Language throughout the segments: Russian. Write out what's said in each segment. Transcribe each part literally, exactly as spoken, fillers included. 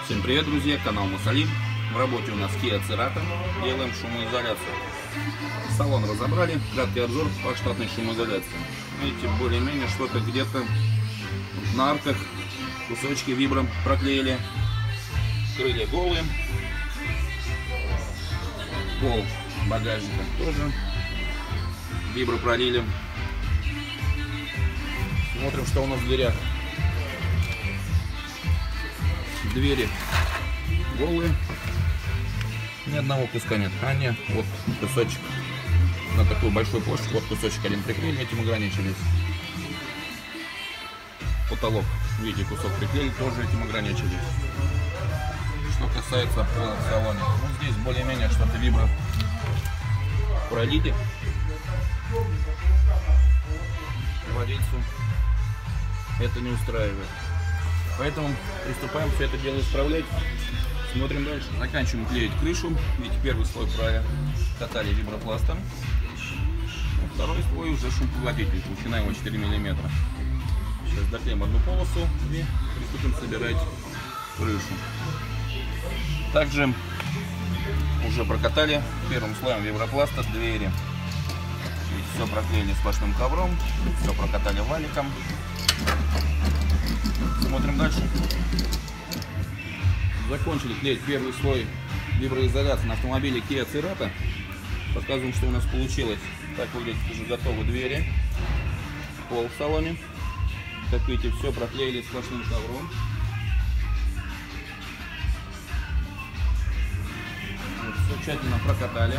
Всем привет, друзья, канал Мусалим. В работе у нас Kia Cerato, делаем шумоизоляцию. Салон разобрали, краткий обзор по штатной шумоизоляции. Видите, более-менее что-то где-то на арках, кусочки вибром проклеили, крылья голые, пол багажника тоже вибро пролили. Смотрим, что у нас в дверях. Двери голые, ни одного куска нет. А нет, вот кусочек на такую большую площадь, вот кусочек один приклеили, этим ограничились. Потолок, видите, кусок приклеили, тоже этим ограничились. Что касается пола в салоне, ну здесь более-менее что-то вибро пролили. Владельцу это не устраивает. Поэтому приступаем все это дело исправлять. Смотрим дальше. Заканчиваем клеить крышу. Видите, первый слой прокатали вибропластом. Второй слой уже шумопоглотитель. Толщина его четыре миллиметра. Сейчас доклеим одну полосу и приступим собирать крышу. Также уже прокатали первым слоем вибропласта двери. Видите, все проклеили сплошным ковром. Все прокатали валиком. Смотрим дальше. Закончили клеить первый слой виброизоляции на автомобиле Kia Cerato. Показываем, что у нас получилось. Так выглядят уже готовы двери. Пол в салоне. Как видите, все проклеили сплошным ковром. Вот, все тщательно прокатали.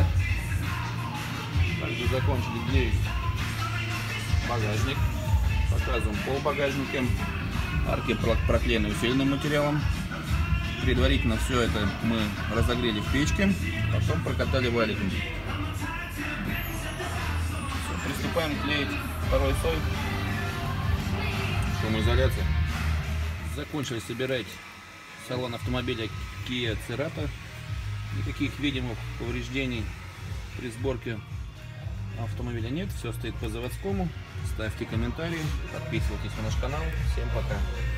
Также закончили клеить багажник. Показываем пол багажника. Арки проклеены усиленным материалом. Предварительно все это мы разогрели в печке, потом прокатали валиком. Все, приступаем клеить второй слой шумоизоляции. Закончили собирать салон автомобиля Kia Cerato. Никаких видимых повреждений при сборке автомобиля нет. Все стоит по заводскому. Ставьте комментарии, подписывайтесь на наш канал. Всем пока!